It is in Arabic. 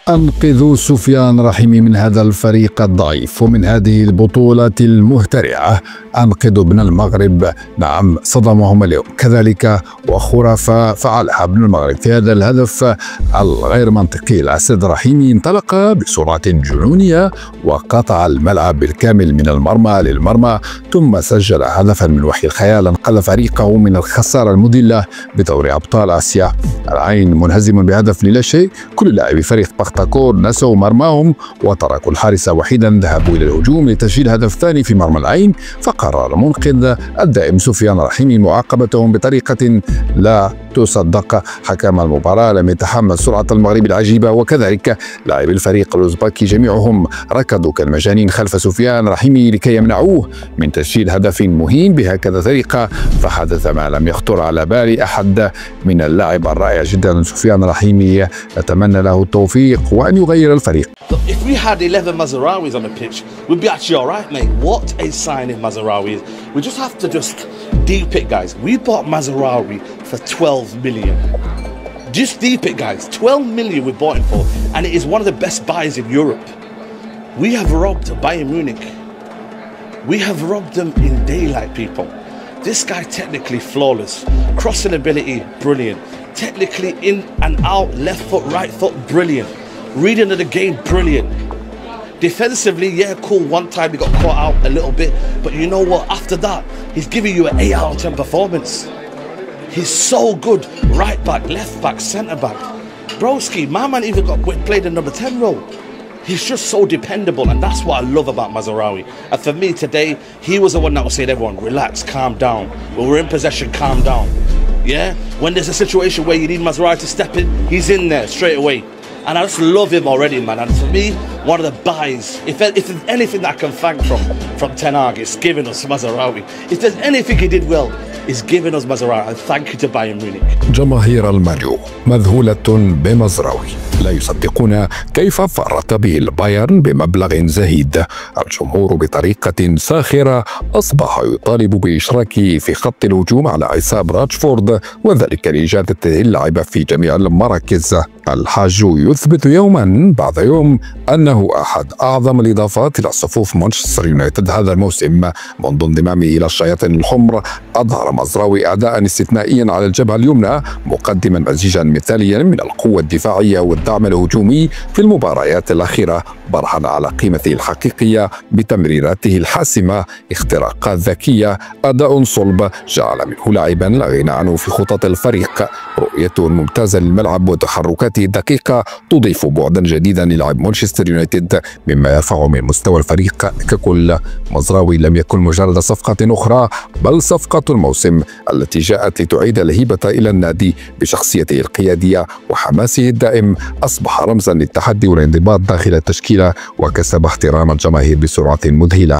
أنقذوا سفيان رحيمي من هذا الفريق الضعيف ومن هذه البطولة المهترئة. أنقذوا ابن المغرب، نعم صدمهم اليوم كذلك وخرافة فعلها ابن المغرب في هذا الهدف الغير منطقي. الأسد رحيمي انطلق بسرعة جنونية وقطع الملعب بالكامل من المرمى للمرمى، ثم سجل هدفا من وحي الخيال انقذ فريقه من الخسارة المذلة بدوري أبطال آسيا. العين منهزم بهدف لا شيء، كل لاعبي فريق بختكور نسوا مرماهم وتركوا الحارس وحيدا، ذهبوا إلى الهجوم لتسجيل هدف ثاني في مرمى العين، فقرر المنقذ الدائم سفيان رحيمي معاقبتهم بطريقة لا تصدق. حكم المباراة لم يتحمل سرعة المغرب العجيبة، وكذلك لاعبي الفريق الأوزبكي جميعهم ركضوا كالمجانين خلف سفيان رحيمي لكي يمنعوه من تسجيل هدف مهين بهكذا طريقة. فحدث ما لم يخطر على بال أحد من اللاعب الرائع جدا سفيان رحيمي، نتمنى له التوفيق وأن يغير الفريق. If we had 11 Mazraouis on the pitch, we'd be actually all right, mate. What a signing Mazraoui is. We just have to deep it, guys. We bought Mazraoui for 12 million. Just deep it, guys. 12 million we bought him for, and it is one of the best buys in Europe. We have robbed Bayern Munich. We have robbed them in daylight, people. This guy technically flawless. Crossing ability, brilliant. Technically in and out, left foot, right foot, brilliant. Reading of the game, brilliant. Defensively, yeah, cool. One time he got caught out a little bit, but you know what? After that, he's giving you an 8 out of 10 performance. He's so good. Right back, left back, centre back. Broski, my man even got played in number 10 role. He's just so dependable, and that's what I love about Mazraoui. And for me today, he was the one that was saying, everyone, relax, calm down. When we're in possession, calm down. Yeah? When there's a situation where you need Mazraoui to step in, he's in there straight away. And I just love him already, man. And for me, one of the buys, if there's anything that I can thank from Ten Hag, it's giving us Mazraoui. If there's anything he did well, it's giving us Mazraoui. And thank you to Bayern Munich. جماهير المانيو مذهولة بمزراوي، لا يصدقون كيف فرط به البايرن بمبلغ زهيد. الجمهور بطريقة ساخرة أصبح يطالب بإشراكه في خط الهجوم على حساب راشفورد، وذلك لإجادة اللعب في جميع المراكز. الحاج يثبت يوما بعد يوم أنه أحد أعظم الإضافات إلى صفوف مانشستر يونايتد هذا الموسم. منذ انضمامه إلى الشياطين الحمر أظهر مزراوي أداء استثنائيا على الجبهة اليمنى، مقدما مزيجا مثاليا من القوة الدفاعية والدعم الهجومي في المباريات الأخيرة، برهن على قيمته الحقيقية بتمريراته الحاسمة، اختراقات ذكية، أداء صلب جعل منه لاعبا لا غنى عنه في خطط الفريق. رؤيته الممتازة للملعب وتحركاته الدقيقة تضيف بعدا جديدا للعب مانشستر يونايتد، مما يرفع من مستوى الفريق ككل. مزراوي لم يكن مجرد صفقة أخرى، بل صفقة الموسم التي جاءت لتعيد الهيبة إلى النادي. بشخصيته القيادية وحماسه الدائم أصبح رمزا للتحدي والانضباط داخل التشكيلة، وكسب احترام الجماهير بسرعة مذهلة.